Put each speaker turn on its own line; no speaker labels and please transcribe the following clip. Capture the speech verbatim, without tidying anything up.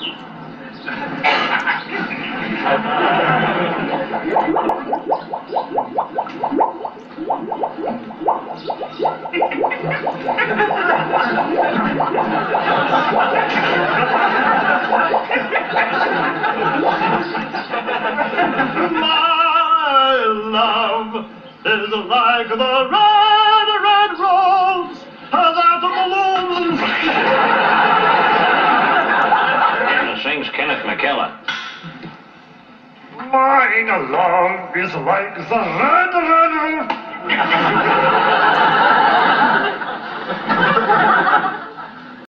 My love is like the red, red rose that blooms.
And sings Kenneth McKellar.
Mine love is like the red, red rose.